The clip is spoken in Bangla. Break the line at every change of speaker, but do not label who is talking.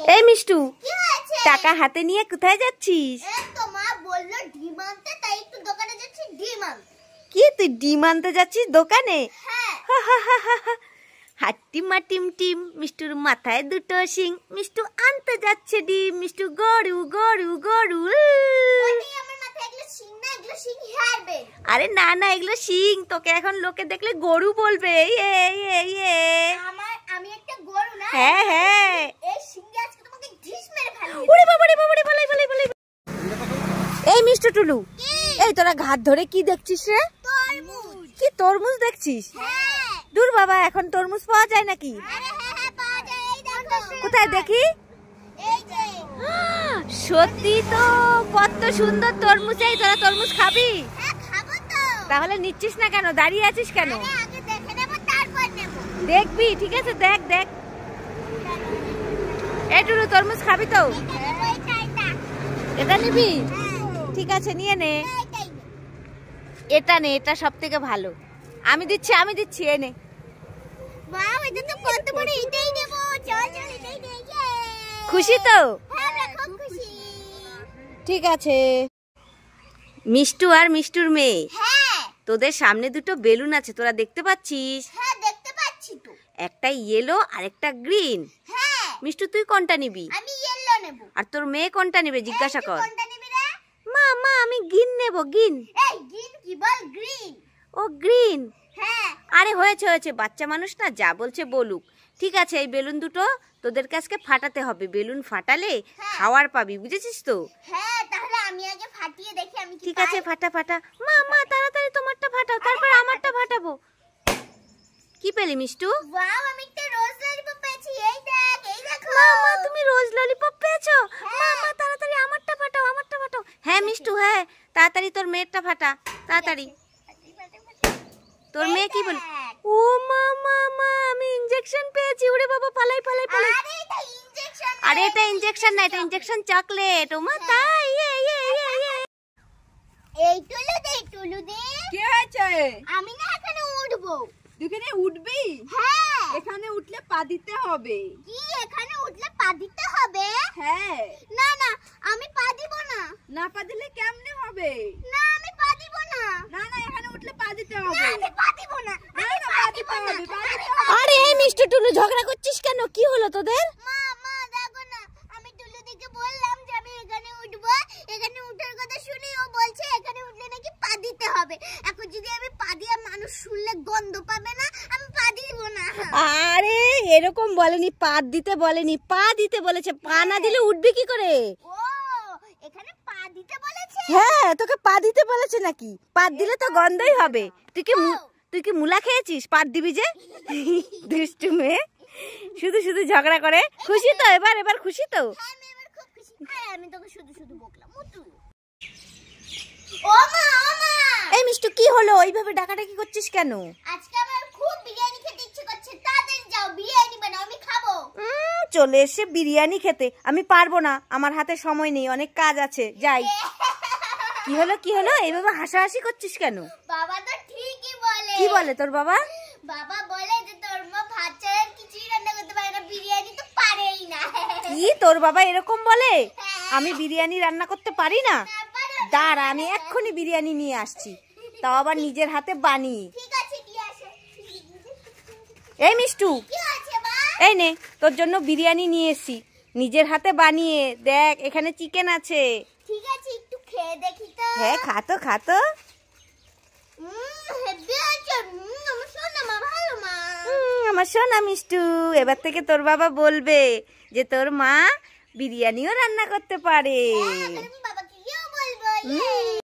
এই মিষ্টু, টাকা হাতে নিয়ে কোথায় যাচ্ছিস?
তো মা বললো ডিম আনতে, তাই একটু দোকানে যাচ্ছি ডিম আনতে।
কি তুই ডিম আনতে যাচ্ছিস দোকানে?
হ্যাঁ।
হাট্টি মাটিম টিম, মিষ্টুর মাথায় দুটো শিং, মিষ্টু আনতে যাচ্ছে ডিম, মিষ্টু গরু গরু গরু।
আমার মাথায় এগুলো শিং না, এগুলো শিং হেয়ার বেল।
আরে না না, এগুলো শিং। তোকে এখন লোকে দেখলে গরু বলবে।
আমি একটা গরু না?
হ্যাঁ হ্যাঁ।
এই শিংয়ে আজকে তোমাকে ঢিস মেরে ফেলবো।
ওরে বাবা রে বাবা রে, বলাই বলাই বলাই। এই মিষ্টু টুলু, এই তোরা ঘাট ধরে কি দেখছিস রে?
তরমুজ।
কি তরমুজ দেখছিস?
হ্যাঁ।
দূর বাবা, এখন তরমুজ পাওয়া যায় নাকি?
আরে হ্যাঁ পাওয়া যায়, এই দেখো।
কোথায় দেখি?
এই যে।
সত্যি তো, কত সুন্দর তরমুজ। এই তোরা তরমুজ খাবি?
হ্যাঁ খাবো তো।
তাহলে নিচ্ছিস না কেন? দাঁড়িয়ে আছিস কেন?
আগে দেখে নেব, তারপর নেব।
দেখবি? ঠিক আছে, দেখ দেখ। এই টুলু, তরমুজ খাবি তো? এটা নিবি? ঠিক আছে, নিয়ে নে। এটা নে, এটা সব থেকে ভালো। আমি দিচ্ছি এনে।
বাহ, এটা তো কত বড়, এটাই নেব। চল চল, এটাই নেই।
খুশি তো?
হ্যাঁ আমরা খুব খুশি।
ঠিক আছে। মিষ্টু আর মিষ্টুর মেয়ে,
হ্যাঁ
তোদের সামনে দুটো বেলুন আছে, তোরা দেখতে পাচ্ছিস?
হ্যাঁ দেখতে পাচ্ছি তো।
একটা ইয়েলো আর একটা গ্রিন।
হ্যাঁ
মিষ্টু, তুই কোনটা নিবি?
আমি ইয়েলো নেব।
আর তোর মেয়ে কোনটা নেবে জিজ্ঞাসা কর।
কোনটা নিবি রে?
মা মা, আমি গ্রিন নেব, গ্রিন।
এই গ্রিন কি বল? গ্রিন।
ও গ্রিন।
হ্যাঁ।
আরে হয়েছে, বাচ্চা মানুষ না, যা বলছে বলুক। ঠিক আছে, এই বেলুন দুটো তোদের কাছে ফাটাতে হবে। বেলুন ফাটালে খাওয়ার পাবি, বুঝেছিস তো?
হ্যাঁ, তাহলে আমি আগে ফাটিয়ে দেখি আমি কি
ঠিক আছে, ফাটা ফাটা। মা মা, তাড়াতাড়ি তোমারটা ফাটাও, তারপর আমারটা ফাটাবো। কি পেলি মিষ্টু?
ওয়াও, আমি একটা রোজ ললিপপ পেয়েছি। এই দেখ, এই দেখো।
মা মা, তুমি রোজ ললিপপ পেয়েছো? মা মা, তাড়াতাড়ি আমারটা ফাটাও, আমারটা ফাটাও। হ্যাঁ মিষ্টু, হ্যাঁ, তাড়াতাড়ি তোর মেয়েরটা ফাটা, তাড়াতাড়ি। তোর মেয়ে কি বল? ও মা মা মা, আমি ইনজেকশন পেয়েছি। ওরে বাবা, পালাই পালাই পালাই।
আরে এটা ইনজেকশন।
আরে এটা ইনজেকশন না, এটা ইনজেকশন চকলেট। ও মা, তাই?
এই টুলু দে।
কি হয়েছে?
আমি না এখানে উঠবো।
এখানে উঠবি?
হ্যাঁ।
এখানে উঠলে পা দিতে হবে।
কি এখানে উঠলে পা দিতে হবে?
হ্যাঁ।
না না, আমি পা দিব না।
না পা দিলে কেমনে হবে?
না আমি পা দিব না।
না না, এখানে উঠলে পা দিতে
না
হবে।
আমি পা দিব না।
না না, পা দিতে হবে, পা দিতে হবে।
আরে এই মিষ্টু টুলু, ঝগড়া করছিস কেন? কি হলো তোদের?
মা মা দেখো না, আমি টুলু দিকে বললাম যে আমি এখানে উঠবো। এখানে উঠার কথা শুনে ও বলছে এখানে উঠলে নাকি পা দিতে হবে। এখন যদি আমি পা দিয়ে, মানুষ শুনলে গন্ধ পাবে না, আমি পা দিব না।
আরে এরকম বলেনি, পা দিতে বলেনি, পা দিতে বলেছে। পা না দিলে উঠবি কি করে?
ও, এখানে পা দিতে বলেছে।
হ্যাঁ, তোকে পা দিতে বলেছে নাকি? পা দিলে তো গন্ধই হবে। তুই কি মুলা খেয়েছিস? পা দিবি যে? দুষ্টু মেয়ে, শুধু শুধু ঝগড়া করে। খুশি তো এবার খুশি তো?
হ্যাঁ আমি এবার খুব খুশি। আরে আমি তোকে শুধু শুধু বকলাম। মুতু। ও মা ও মা,
এই মিষ্টু, কি হলো? এইভাবে ডাকাডাকি করছিস কেন?
আজকে আমার খুব বিরিয়ানি খেতে ইচ্ছে করছে। তাড়াতাড়ি যাও, বিরিয়ানি বানাও, আমি খাবো।
চলে এসে বিরিয়ানি খেতে? আমি পারবো না, আমার হাতে সময় নেই, অনেক কাজ আছে, যাই। কি হলো এইভাবে হাসাহাসি করছিস কেন?
বাবা তো ঠিকই বলে।
কি বলে তোর বাবা?
বাবা বলে যে তোর মা ভাত ছাড়া আর কিছুই রান্না করতে পারে না, বিরিয়ানি তো পারেই না।
কি, তোর বাবা এরকম বলে? আমি বিরিয়ানি রান্না করতে পারি না? দাঁড়া, আমি এক্ষুনি বিরিয়ানি নিয়ে আসছি, তাও আবার নিজের হাতে বানিয়ে।
ঠিক আছে, দিয়ে আসো।
এই মিষ্টু,
কি আছে মা?
এই নে, তোর জন্য বিরিয়ানি নিয়ে এসেছি, নিজের হাতে বানিয়ে। দেখ, এখানে চিকেন আছে।
ঠিক আছে, একটু খেয়ে দেখি তো।
হ্যাঁ, খা তো।
হেব্বি আছে। আমার সোনা মা, ভালো মা।
আমার সোনা মিষ্টু, এবার থেকে তোর বাবা বলবে যে তোর মা বিরিয়ানিও রান্না করতে পারে।
হ্যাঁ, আমি বাবাকে গিয়েও বলবো।